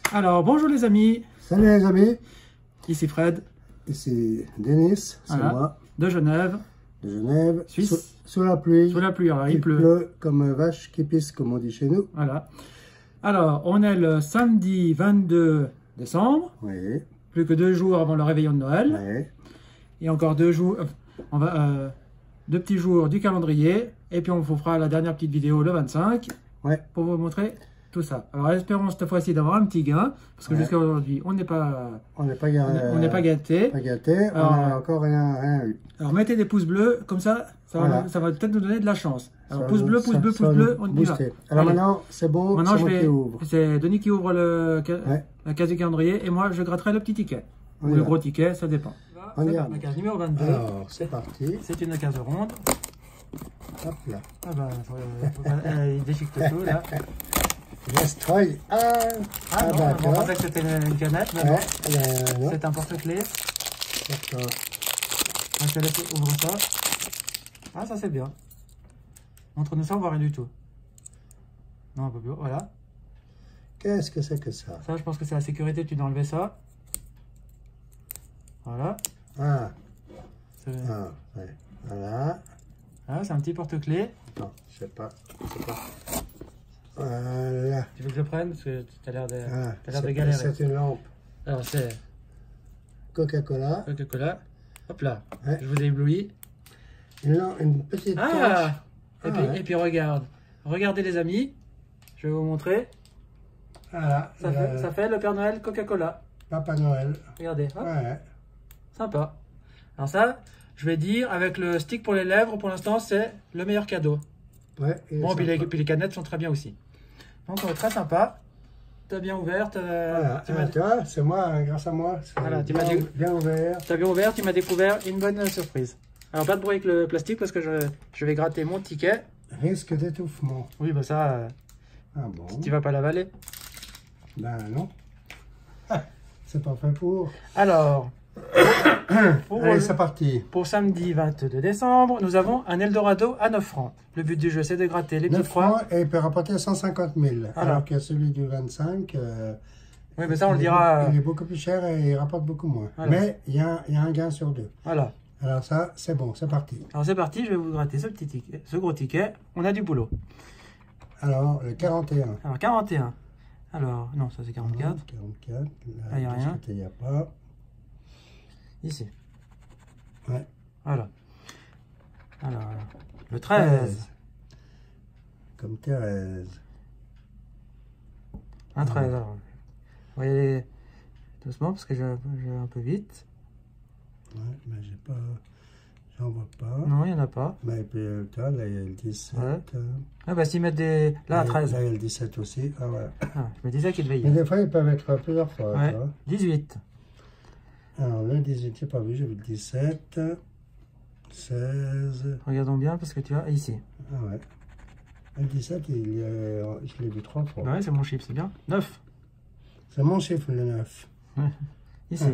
Alors, bonjour les amis. Salut les amis. Ici Fred. Ici Denis, c'est Voilà. moi. De Genève. De Genève. Suisse. Sous la pluie. Sous la pluie, alors il Il pleut. pleut comme vache qui pisse, comme on dit chez nous. Voilà. Alors, on est le samedi 22 décembre. Oui. Plus que 2 jours avant le réveillon de Noël. Oui. Et encore 2 jours. On va 2 petits jours du calendrier. Et puis on vous fera la dernière petite vidéo le 25. Ouais. Pour vous montrer tout ça. Alors espérons cette fois-ci d'avoir un petit gain. Parce que jusqu'à aujourd'hui, on n'est pas gâté. Pas gâté. Alors, on n'a encore rien eu. Alors mettez des pouces bleus, comme ça, Voilà. ça va peut-être nous donner de la chance. Alors Ça pouce va- bleu, ça- pouce bleu, ça pouce va bleu, nous on y va. booster. Alors Allez. maintenant, c'est bon, Maintenant c'est moi qui ouvre. c'est Denis qui ouvre Ouais. la case du calendrier et moi je gratterai le petit ticket. On Ou y le va. gros ticket, ça dépend. On y C'est va. la case numéro 22. Alors, c'est parti. C'est une case ronde. Hop là. Ah bah, il déchique tout là. Destroy. Ah non, on d'accord. pensait que c'était une canette, mais Ouais, non. non. C'est un porte-clés. D'accord. Je te laisse ouvrir ça. Ah, ça c'est bien. Montre-nous ça, on voit rien du tout. Non, un peu plus haut, voilà. Qu'est-ce que c'est que ça? Ça, je pense que c'est la sécurité, tu dois enlever ça. Voilà. Ah, C'est ouais. Voilà. un petit porte-clés. Non, je sais pas. Voilà. Tu veux que je le prenne parce que tu as l'air de, Ah, t'as l'air de galérer. c'est une lampe Alors, c'est Coca-Cola. Coca-Cola. Hop là, Ouais. je vous ai ébloui. Une petite torche. Ah, Ouais. et puis regarde. Regardez les amis. Je vais vous montrer. Voilà. Ça fait le Père Noël Coca-Cola. Papa Noël. Regardez. Hop. Ouais. Sympa. Alors ça, je vais dire, avec le stick pour les lèvres, pour l'instant, c'est le meilleur cadeau. Ouais. il est Bon, puis sympa. les canettes sont très bien aussi. Donc, très sympa. T'as bien ouvert. Voilà. Tu m'as Tu vois, c'est moi, grâce à moi. C'est Voilà, tu bien, m'as dit- bien ouvert. bien ouvert, tu m'as découvert une bonne surprise. Alors, pas de bruit avec le plastique parce que je vais gratter mon ticket. Risque d'étouffement. Oui, bah ça, Ah bon? tu vas pas l'avaler. Ben non. Ah, c'est pas fait pour. Alors, Allez, c'est parti. pour samedi 22 décembre, nous avons un Eldorado à 9 francs. Le but du jeu, c'est de gratter les 9 petites croix. francs et il peut rapporter 150 000. Voilà. Alors que celui du 25, Oui, mais ça, on le il est dira. il est beaucoup plus cher et il rapporte beaucoup moins. Voilà. Mais il y a un gain sur 2. Voilà. Alors ça, c'est bon, c'est parti. Alors, c'est parti, je vais vous gratter ce petit ticket, ce gros ticket. On a du boulot. Alors, le 41. Alors, 41. Alors, non, ça c'est 44. 44. Là, y a rien. Il n'y a pas. Ici. Ouais. Voilà. Alors, le 13. Comme Thérèse. Un 13. Alors, vous voyez doucement parce que je vais un peu vite. Ouais, mais j'ai pas. J'en vois pas. Non, il n'y en a pas. Mais puis, là, il y a le 17. Ouais. Ah, bah, s'ils mettent des. Là, un 13. Là, il y a le 17 aussi. Ah, ouais. Ah, je me disais qu'il devait y Mais être. des fois, ils peuvent être plusieurs fois. Ouais. Tu vois. 18. Alors, le 18, j'ai pas vu, j'ai vu le 17. 16. Regardons bien parce que tu as ici. Ah ouais. Le 17, je l'ai vu 3 fois. Ouais, c'est mon chiffre, c'est bien. 9. C'est mon chiffre, le 9. Ici.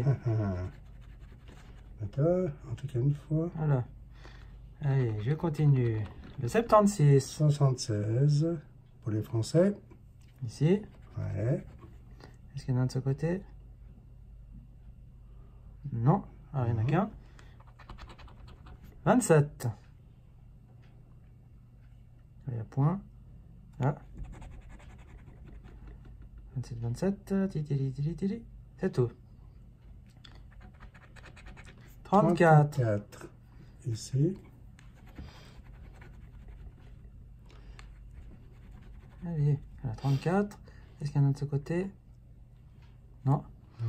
D'accord, en tout cas une fois. Voilà. Allez, je continue. Le 76. 76 pour les Français. Ici. Ouais. Est-ce qu'il y en a un de ce côté? Non. Ah, il n'y en a qu'un. 27. Il y a point. Là. 27, 27. Titili, tili, tili. C'est tout. 34. 34. Ici. Allez, voilà, 34. Est-ce qu'il y en a un de ce côté? Non.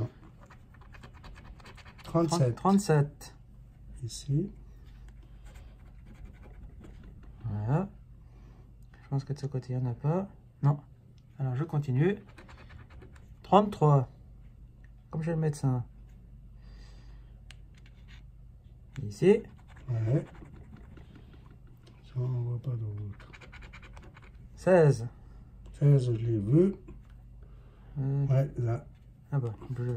37. 37. Ici. Voilà. Je pense que de ce côté, il n'y en a pas. Non. Alors, je continue. 33. Comme j'ai le médecin. Ici. Ouais. Ça, on ne voit pas d'autre. 16. 16, je l'ai vu. Ouais, là. Ah bah, bleu.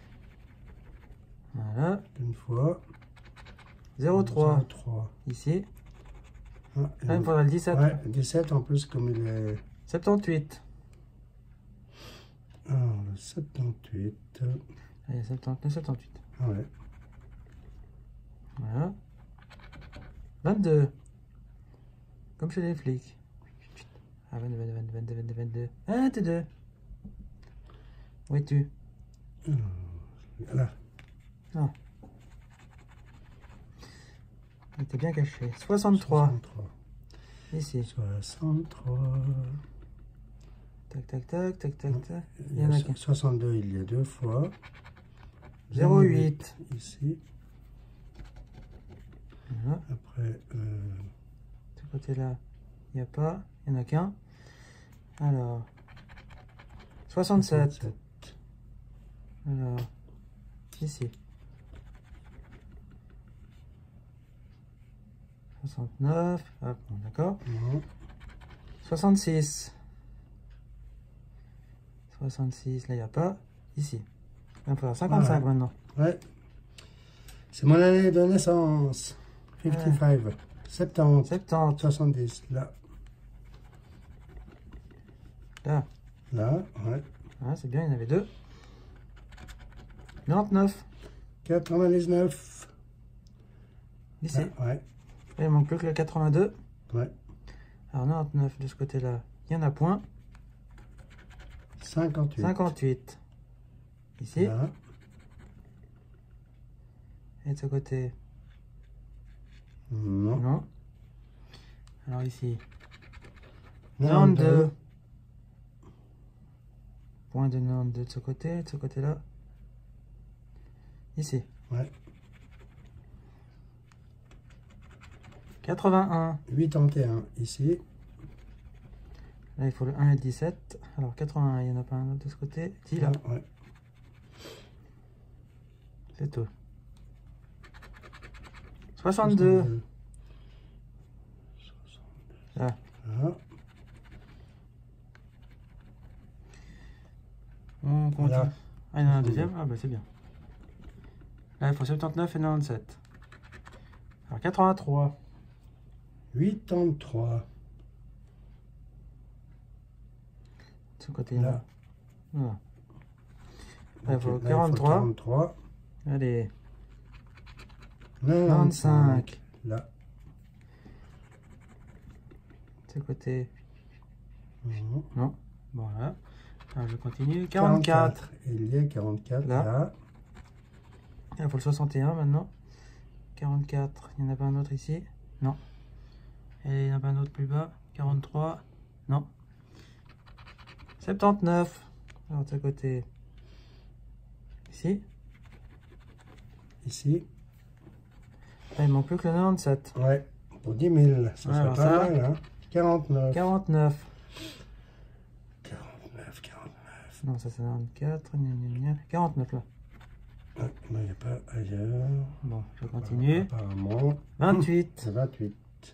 Voilà. Une fois. 03. 03. Ici. Ah, Là, il me faudra le 17. Ouais, 17 en plus, comme il est. 78. Alors, le 78. Allez, 79, 78. Ah ouais. Voilà. 22. Comme chez les flics. Ah, 22, 22, 22, 22, 22. 22. Où es-tu? Là. Non. Il était bien caché. 63. 63. Ici. 63. Tac, tac, tac, tac, tac, tac. Il y en a 62, il y a 2 fois. 0,8. Ici. Voilà. Après, De ce côté-là, il n'y a pas. Il n'y en a qu'un. Alors. 67. Alors. Ici. 69. Hop, bon, d'accord. Non. 66. 66, là, il n'y a pas. Ici. Il va falloir 55 maintenant. Ouais. C'est mon année de naissance. 55. 70. 70. 70. Là. Là. Là. Ouais. Ah, c'est bien, il y en avait deux. 99. 99. Ici. Ah, ouais. Et il manque plus que le 82. Ouais. Alors 99 de ce côté-là, il n'y en a point. 58. 58. Ici. Là. Et de ce côté, Non. non. Alors ici, 92. 92. Point de 92 de ce côté-là. Ici. Ouais. 81. 81. Ici. Là, il faut le 1 et le 17. Alors 81, il n'y en a pas un autre de ce côté. Ici, là. Ouais. C'est tout. 62. Là. Là. On continue. Là. Ah, il y en a un deuxième. Ah, bah c'est bien. Là, il faut 79 et 97. Alors 83. 83. De ce côté-là. Là. Voilà. Là, il faut Là, 43. 43. Allez. 95. Là. De ce côté. Non. Non. Bon, là. Alors, je continue. 44. Il y a 44 Là. là. Il faut le 61 maintenant. 44. Il n'y en a pas un autre ici? Non. Et il n'y en a pas un autre plus bas? 43. Non. 79. Alors, de ce côté. Ici. Ici. Là, il manque plus que le 97. Ouais. Pour 10 000. Ça Alors, serait pas ça. mal, hein. 49. 49. 49, 49. Non, ça c'est 94. Gna, gna, gna. 49 là. Ah, il n'y a pas ailleurs. Bon, je continue. Apparemment. 28. C'est 28.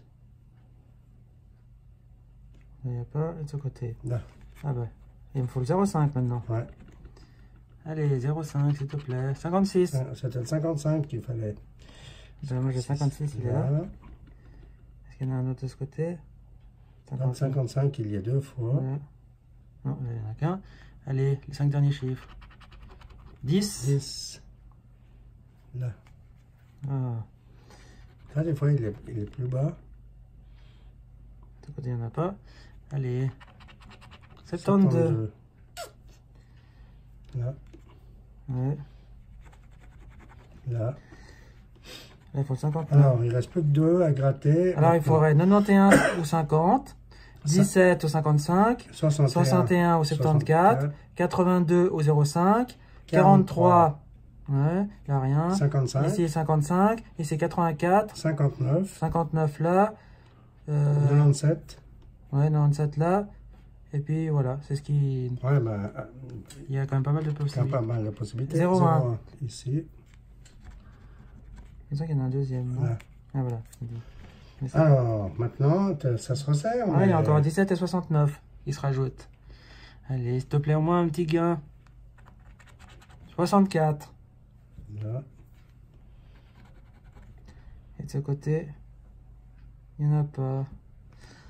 Il n'y a pas. Et de ce côté. Là. Ah bah. Il me faut le 0,5 maintenant. Ouais. Allez, 0,5 s'il te plaît. 56. C'était le 55 qu'il fallait. Moi j'ai 56, il est là. Voilà. Est-ce qu'il y en a un autre de ce côté? Dans le 55, il y a 2 fois. Voilà. Non, il n'y en a qu'un. Allez, les 5 derniers chiffres. 10. 10. Là. Ah. Là, des fois, il est plus bas. De ce côté, il n'y en a pas. Allez. 72. Là. Ouais. Là. Là, il faut le 59. Alors, il ne reste plus que 2 à gratter. Alors, il faudrait 91 ou 50, 17 ou 55, 61 ou 74, 82 ou 05, 43. Ouais, là rien. 55. Ici 55, ici 84, 59. 59 là. 97. Ouais, 97 là. Et puis voilà, c'est ce qui. Ouais, ben. Il y a quand même pas mal de Il y a possibilités. pas mal de possibilités. 0,1. Ici. C'est ça qu'il y en a un deuxième. Non Là. Ah voilà. Alors, maintenant, ça se resserre. Ouais, il y a encore 17 et 69 qui se rajoutent. Allez, s'il te plaît, au moins un petit gain. 64. Là. Et de ce côté, il n'y en a pas.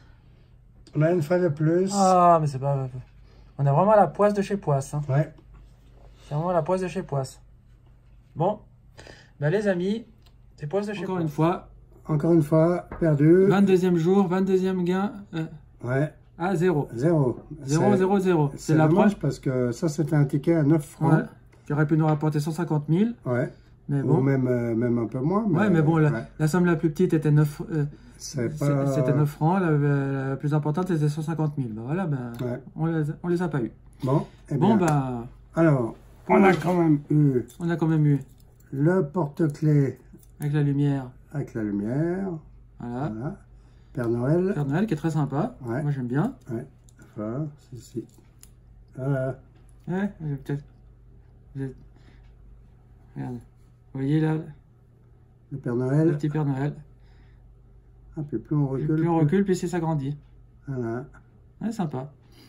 On a une fois de plus. Ah, mais c'est pas... On a vraiment la poisse de chez Poisse. Hein. Ouais. C'est vraiment la poisse de chez Poisse. Bon, ben les amis, c'est Poisse de chez Poisse. Encore une fois, perdu. 22e jour, 22e gain. Ouais. Ah, 0. 0. 0, 0, 0. C'est dommage parce que ça, c'était un ticket à 9 francs. Ouais. Qui aurait pu nous rapporter 150 000. Ouais. Mais bon. Ou même un peu moins. Mais ouais, mais bon, la somme la plus petite était 9, c'était 9 francs. La plus importante était 150 000. Ben voilà, on les a pas eu. Bon, et bon, ben. Alors, on a quand même eu. On a quand même eu. Le porte-clés. Avec la lumière. Avec la lumière. Voilà. Voilà. Père Noël. Père Noël qui est très sympa. Ouais. Moi j'aime bien. Ouais. Enfin, si. Voilà. Ouais, peut-être. Regarde. Vous voyez là. Le Père Noël. Le petit Père Noël. Ah, puis plus on recule. Plus on recule, plus c'est s'agrandit. Voilà. Ouais, sympa.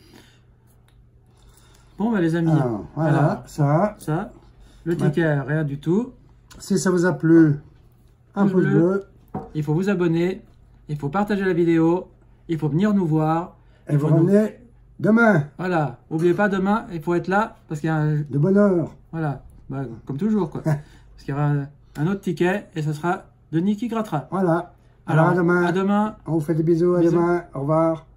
Bon, bah les amis. Alors, voilà, ça. Le ticket, rien du tout. Si ça vous a plu, un pouce bleu. Il faut vous abonner. Il faut partager la vidéo. Il faut venir nous voir. Et vous revenez demain. Voilà. N'oubliez pas, demain, il faut être là. Parce qu'il y a un... De bonne heure. Voilà. Bah, comme toujours, quoi. Parce qu'il y aura un autre ticket. Et ce sera Denis qui grattera. Voilà. Alors à demain. À demain. On vous fait des bisous. À demain. Au revoir.